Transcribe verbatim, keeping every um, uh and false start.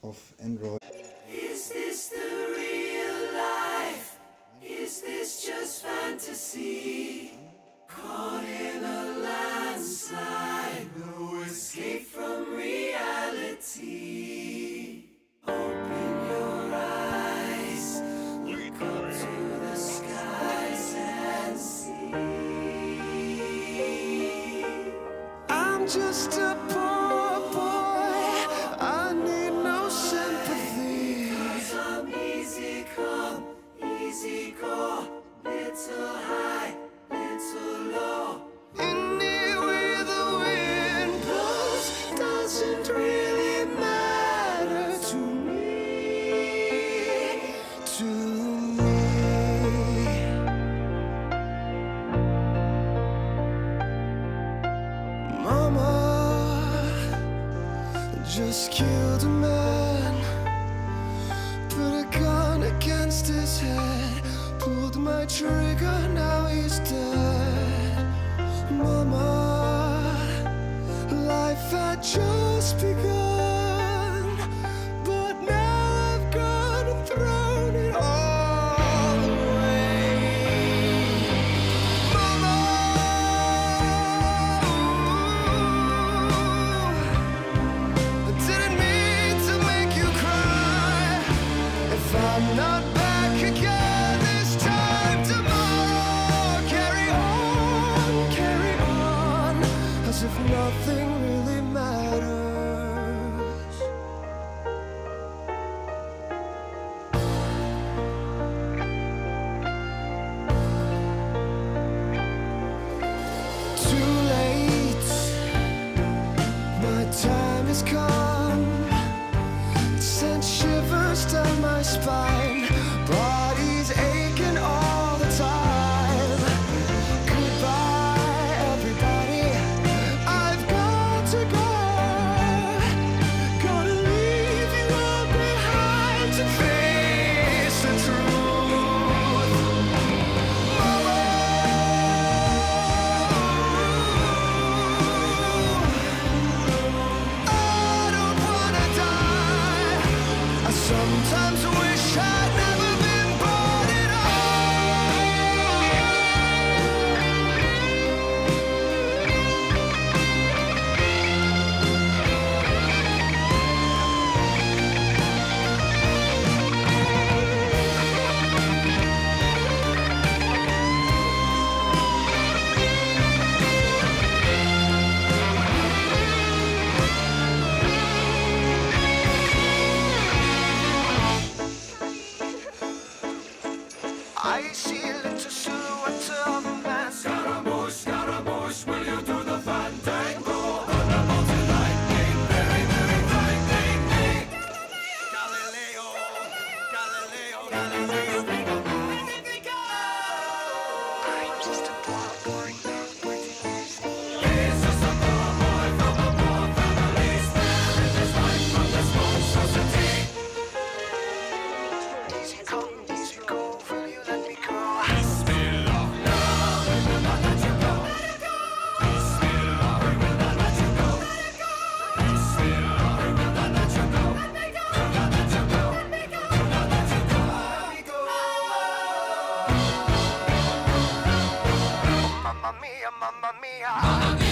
of Android. Is this the real life? Is this just fantasy? Caught in a landslide, no escape from reality. Open your eyes, look up to the skies and see. I'm just a poor boy, I need no sympathy. 'Cause I'm easy come, easy go, little high, little low. Anywhere the wind blows doesn't really matter to me, to me. Mama just killed a man, put a gun against his head, pulled my trigger, now he's dead. Mama, life had just begun, but now I've gone and thrown it all away. Mama, I didn't mean to make you cry. If I'm not back again this time tomorrow, carry on, carry on, as if nothing really matters. Too late, my time has come. Sent shivers down my spine, body's aching all the time. Goodbye, everybody, I've got to go. Gonna leave you all behind to face the truth. Mama, I don't wanna die. I sometimes wish I'd never been born at I see a little silhouette of a man. Scaramouche, Scaramouche, will you do the fandango? Thunderbolts and lightning, very, very frightening me. Galileo, Galileo, Galileo, Magnifico! I'm just a poor boy, not waiting easy. He's just a poor boy from a poor family, sparing his life from this monstrosity. Easy come, easy go, will you let me go? Bismillah, no, we will not let you go. Bismillah, we will not let you go. Bismillah, we will not let you go. Will not let you go. Will not let you go. Let me go. Mamma mia, mamma mia.